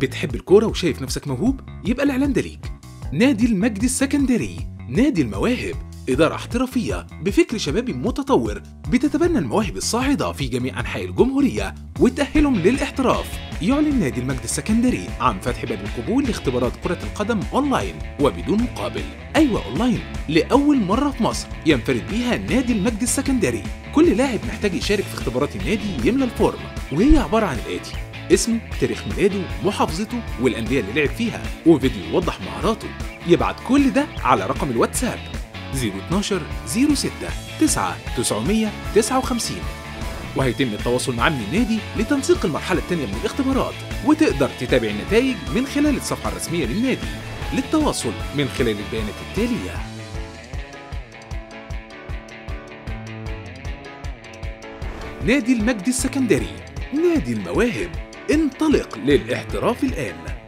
بتحب الكورة وشايف نفسك موهوب؟ يبقى الإعلان ده ليك. نادي المجد السكندري، نادي المواهب، إدارة احترافية بفكر شبابي متطور بتتبنى المواهب الصاعدة في جميع أنحاء الجمهورية وتأهلهم للاحتراف. يعلن نادي المجد السكندري عن فتح باب القبول لاختبارات كرة القدم أونلاين وبدون مقابل. أيوة أونلاين، لأول مرة في مصر ينفرد بيها نادي المجد السكندري. كل لاعب محتاج يشارك في اختبارات النادي يملى الفورم، وهي عبارة عن الآتي: اسمه، تاريخ ميلاده، محافظته والأندية اللي لعب فيها، وفيديو يوضح مهاراته. يبعت كل ده على رقم الواتساب 012 06 9 959، وهيتم التواصل مع أمن النادي لتنسيق المرحلة الثانية من الاختبارات، وتقدر تتابع النتائج من خلال الصفحة الرسمية للنادي. للتواصل من خلال البيانات التالية: نادي المجد السكندري، نادي المواهب، انطلق للاحتراف الآن.